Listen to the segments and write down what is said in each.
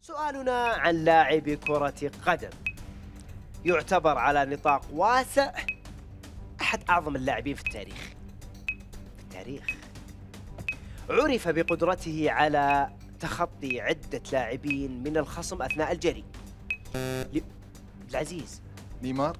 سؤالنا عن لاعب كرة قدم يعتبر على نطاق واسع أحد أعظم اللاعبين في التاريخ. عرف بقدرته على تخطي عدة لاعبين من الخصم أثناء الجري. العزيز نيمار.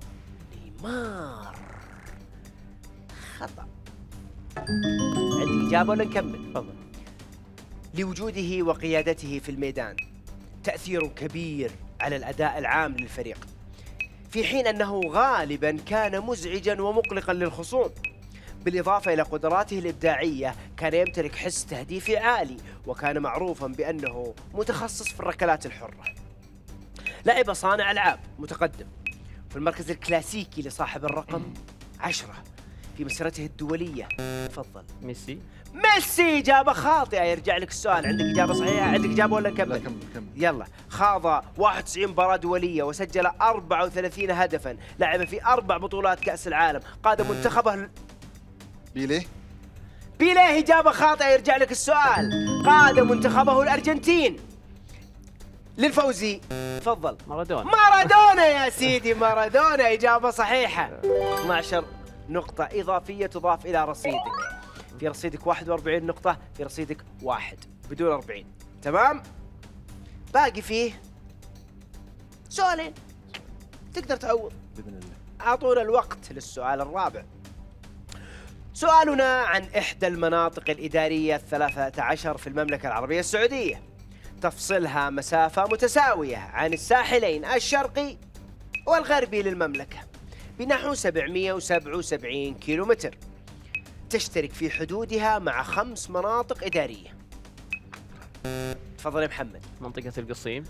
خطأ. عندي إجابة ولا نكمل؟ تفضل. لوجوده وقيادته في الميدان تأثير كبير على الأداء العام للفريق، في حين أنه غالباً كان مزعجاً ومقلقاً للخصوم. بالإضافة إلى قدراته الإبداعية كان يمتلك حس تهديفي عالي، وكان معروفاً بأنه متخصص في الركلات الحرة. لعب صانع ألعاب متقدم في المركز الكلاسيكي لصاحب الرقم 10 في مسيرته الدولية. تفضل. ميسي. إجابة خاطئة، يرجع لك السؤال. عندك إجابة صحيحة؟ عندك إجابة ولا نكمل؟ لا كمل. يلا. خاض 91 مباراة دولية وسجل 34 هدفاً، لعب في 4 بطولات كأس العالم، قاد منتخبه بيليه. إجابة خاطئة، يرجع لك السؤال. قاد منتخبه الأرجنتين للفوز. تفضل. مارادونا يا سيدي، مارادونا. إجابة صحيحة. 12 نقطة إضافية تضاف إلى رصيدك. في رصيدك 41 نقطة، في رصيدك 1 بدون 40. تمام؟ باقي فيه سؤالين تقدر تعوض بإذن الله. أعطونا الوقت للسؤال الرابع. سؤالنا عن إحدى المناطق الإدارية 13 في المملكة العربية السعودية، تفصلها مسافة متساوية عن الساحلين الشرقي والغربي للمملكة بنحو 777 كيلومتر، تشترك في حدودها مع 5 مناطق إدارية. تفضل يا محمد. منطقة القصيم.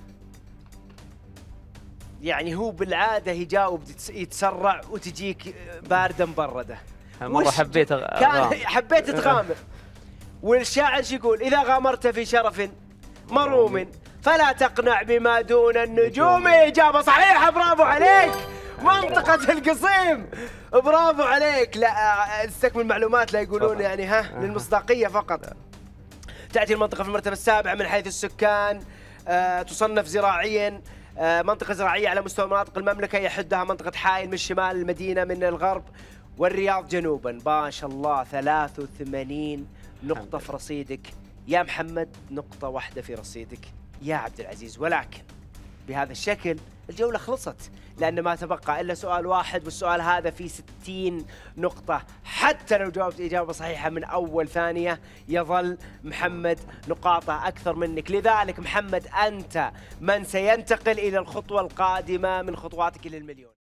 يعني هو بالعادة يجاوب يتسرع وتجيك باردة مبردة. مرة حبيت حبيت تغامر. والشاعر شو يقول؟ إذا غامرت في شرف مروم فلا تقنع بما دون النجوم. إجابة صحيحة، برافو عليك. منطقة القصيم، برافو عليك. لا استكمل معلومات، لا يقولون يعني للمصداقية فقط. تأتي المنطقة في المرتبة السابعة من حيث السكان. تصنف زراعيا، منطقة زراعية على مستوى مناطق المملكة، يحدها منطقة حائل من الشمال، المدينة من الغرب، والرياض جنوبا. ما شاء الله 83 نقطة في رصيدك يا محمد، نقطة واحدة في رصيدك يا عبد العزيز. ولكن بهذا الشكل الجولة خلصت، لأن ما تبقى إلا سؤال واحد، والسؤال هذا فيه 60 نقطة. حتى لو جاوبت إجابة صحيحة من أول ثانية يظل محمد نقاطه أكثر منك. لذلك محمد أنت من سينتقل إلى الخطوة القادمة من خطواتك للمليون.